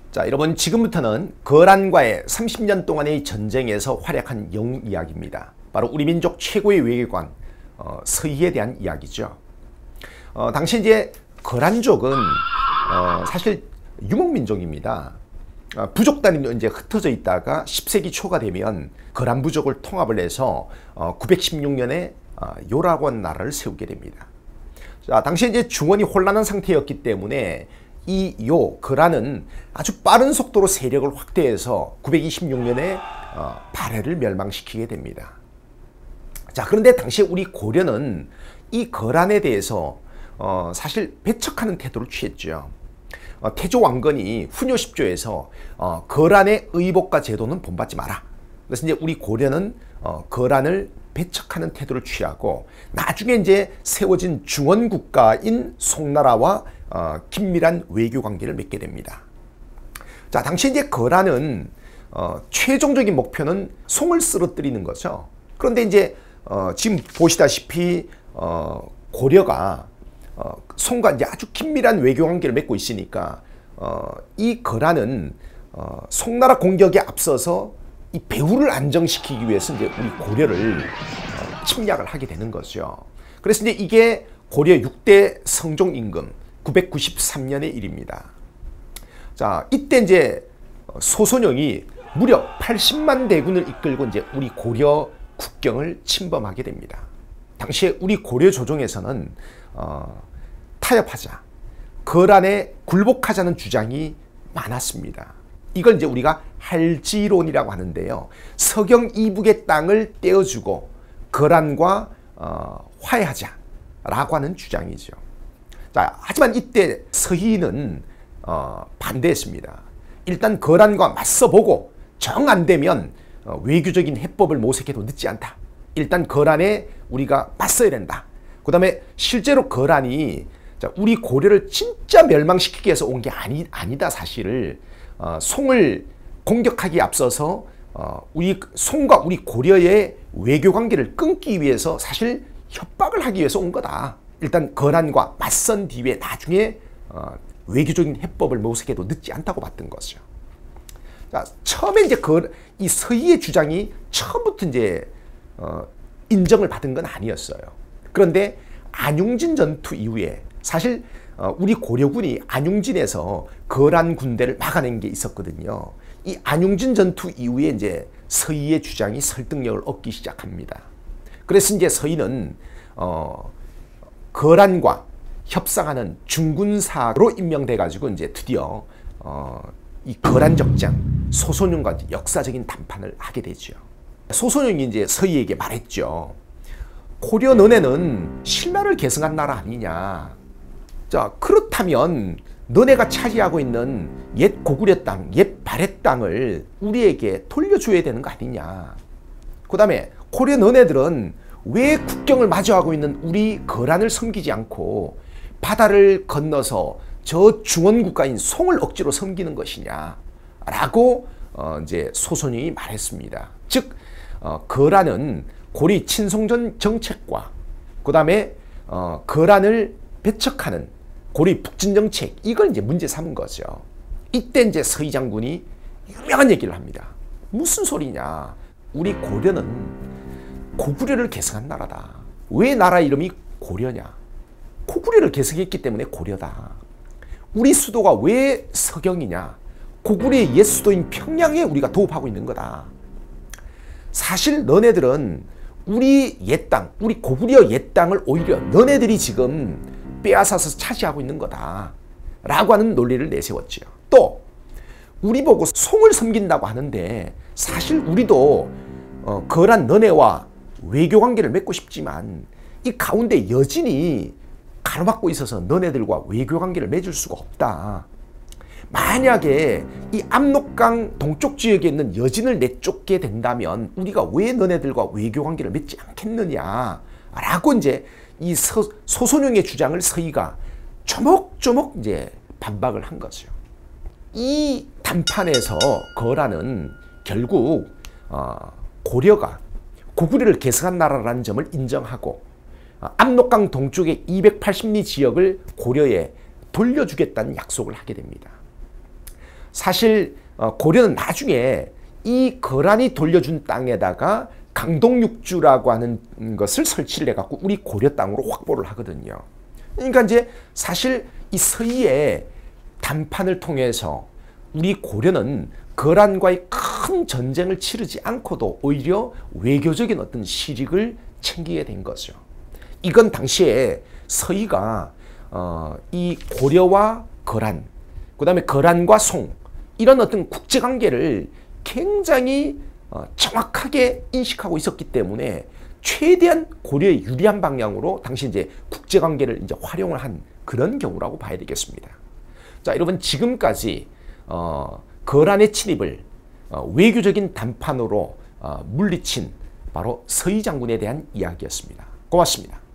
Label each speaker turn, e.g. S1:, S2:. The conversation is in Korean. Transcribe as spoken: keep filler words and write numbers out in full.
S1: 자, 여러분 지금부터는 거란과의 삼십 년 동안의 전쟁에서 활약한 영웅 이야기입니다. 바로 우리 민족 최고의 외교관 어, 서희에 대한 이야기죠. 어, 당시 이제 거란족은 어, 사실 유목민족입니다. 어, 부족 단위로 이제 흩어져 있다가 십 세기 초가 되면 거란 부족을 통합을 해서 어, 구백십육 년에 어, 요라곤 나라를 세우게 됩니다. 자, 당시 이제 중원이 혼란한 상태였기 때문에 이 요 거란은 아주 빠른 속도로 세력을 확대해서 구백이십육 년에 어, 발해를 멸망시키게 됩니다. 자, 그런데 당시 우리 고려는 이 거란에 대해서 어, 사실 배척하는 태도를 취했죠. 어, 태조 왕건이 훈요 십 조에서 어, 거란의 의복과 제도는 본받지 마라. 그래서 이제 우리 고려는 어, 거란을 배척하는 태도를 취하고 나중에 이제 세워진 중원 국가인 송나라와 어, 긴밀한 외교 관계를 맺게 됩니다. 자, 당시 이제 거란은 어, 최종적인 목표는 송을 쓰러뜨리는 거죠. 그런데 이제 어, 지금 보시다시피 어, 고려가 어, 송과 이제 아주 긴밀한 외교 관계를 맺고 있으니까 어, 이 거란은 어, 송나라 공격에 앞서서 이 배후를 안정시키기 위해서 이제 우리 고려를 어, 침략을 하게 되는 거죠. 그래서 이제 이게 고려 육 대 성종 임금 구백구십삼 년의 일입니다. 자, 이때 이제 소선영이 무려 팔십만 대군을 이끌고 이제 우리 고려 국경을 침범하게 됩니다. 당시에 우리 고려 조정에서는 어, 타협하자, 거란에 굴복하자는 주장이 많았습니다. 이걸 이제 우리가 할지론이라고 하는데요. 서경 이북의 땅을 떼어주고 거란과 어, 화해하자라고 하는 주장이죠. 자, 하지만 이때 서희는 어, 반대했습니다. 일단 거란과 맞서보고 정 안되면 어, 외교적인 해법을 모색해도 늦지 않다. 일단 거란에 우리가 맞서야 된다. 그 다음에 실제로 거란이 자, 우리 고려를 진짜 멸망시키기 위해서 온 게 아니, 아니다 사실을 어, 송을 공격하기에 앞서서 어, 우리 송과 우리 고려의 외교관계를 끊기 위해서 사실 협박을 하기 위해서 온 거다. 일단 거란과 맞선 뒤에 나중에 어, 외교적인 해법을 모색해도 늦지 않다고 봤던 거죠. 자, 처음에 이제 그, 이 서희의 주장이 처음부터 이제 어, 인정을 받은 건 아니었어요. 그런데 안용진 전투 이후에 사실 어, 우리 고려군이 안용진에서 거란 군대를 막아낸 게 있었거든요. 이 안용진 전투 이후에 이제 서희의 주장이 설득력을 얻기 시작합니다. 그래서 이제 서희는 어, 거란과 협상하는 중군사로 임명돼 가지고 이제 드디어 어, 이 거란 적장 소선영과 역사적인談판을 하게 되죠. 소선영이 이제 서희에게 말했죠. 고려 너네는 신라를 계승한 나라 아니냐. 자, 그렇다면 너네가 차지하고 있는 옛 고구려 땅, 옛 발해 땅을 우리에게 돌려줘야 되는 거 아니냐. 그 다음에 고려 너네들은 왜 국경을 마주하고 있는 우리 거란을 섬기지 않고 바다를 건너서 저 중원 국가인 송을 억지로 섬기는 것이냐 라고 어 이제 소선영이 말했습니다. 즉 어 거란은 고리 친송전 정책과 그 다음에 어 거란을 배척하는 고리 북진 정책, 이걸 이제 문제 삼은 거죠. 이때 이제 서희 장군이 유명한 얘기를 합니다. 무슨 소리냐. 우리 고려는 고구려를 계승한 나라다. 왜 나라 이름이 고려냐. 고구려를 계승했기 때문에 고려다. 우리 수도가 왜 서경이냐. 고구려의 옛 수도인 평양에 우리가 도읍하고 있는 거다. 사실 너네들은 우리 옛 땅, 우리 고구려 옛 땅을 오히려 너네들이 지금 빼앗아서 차지하고 있는 거다 라고 하는 논리를 내세웠죠. 또 우리 보고 송을 섬긴다고 하는데 사실 우리도 어, 거란 너네와 외교관계를 맺고 싶지만 이 가운데 여진이 가로막고 있어서 너네들과 외교관계를 맺을 수가 없다. 만약에 이 압록강 동쪽 지역에 있는 여진을 내쫓게 된다면 우리가 왜 너네들과 외교관계를 맺지 않겠느냐 라고 이제 이 서, 소선영의 주장을 서희가 조목조목 이제 반박을 한 거죠. 이談판에서 거란은 결국 어, 고려가 고구려를 계승한 나라라는 점을 인정하고 어, 압록강 동쪽의 이백팔십 리 지역을 고려에 돌려주겠다는 약속을 하게 됩니다. 사실 고려는 나중에 이 거란이 돌려준 땅에다가 강동육주라고 하는 것을 설치를 해갖고 우리 고려 땅으로 확보를 하거든요. 그러니까 이제 사실 이 서희의 담판을 통해서 우리 고려는 거란과의 큰 전쟁을 치르지 않고도 오히려 외교적인 어떤 실익을 챙기게 된 거죠. 이건 당시에 서희가 어, 이 고려와 거란, 그 다음에 거란과 송, 이런 어떤 국제관계를 굉장히 어, 정확하게 인식하고 있었기 때문에 최대한 고려에 유리한 방향으로 당시 이제 국제관계를 이제 활용을 한 그런 경우라고 봐야 되겠습니다. 자, 여러분 지금까지 어, 거란의 침입을 어, 외교적인 담판으로 어, 물리친 바로 서희 장군에 대한 이야기였습니다. 고맙습니다.